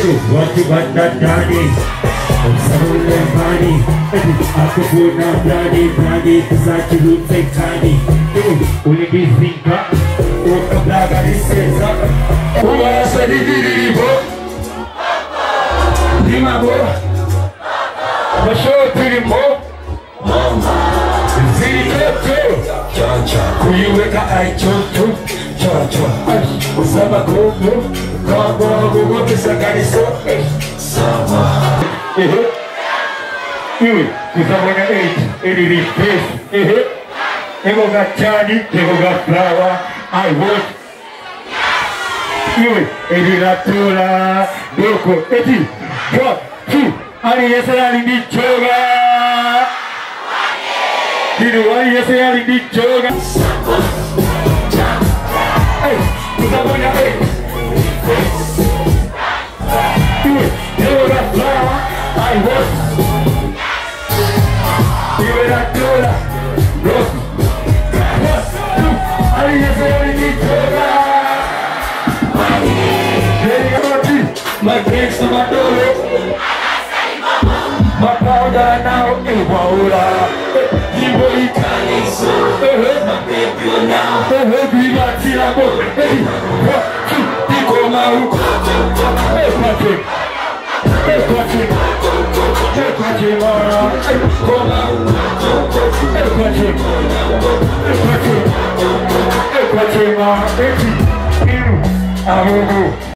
What you got that daddy? I'm sorry, body. I could put now bloody, cause I can look like tiny. Only this thing got, walk up like I says up. Who else are the book? Lima book. The show to the book. Kuiweka aichocho chocho usaba kuku kombo pesa kaniso sama iwe kuzabona 8 ili face ego gachani ego gaflawa I want iwe ili natula doko eti go tu ali yesera lindichoga Dino wali yesera lindichoga hey kuzabona 8 iwe ego gaflawa I want iwe natula doko my friends to my door. My powder now in Waula. You will be coming soon. My baby now. Be my Tilabo. Hey, come out. Hey, Patrick. Hey, Patrick. Hey, Patrick. Come out. Hey, Patrick. Hey, Patrick. Hey, Patrick. Hey, Patrick. I don't know.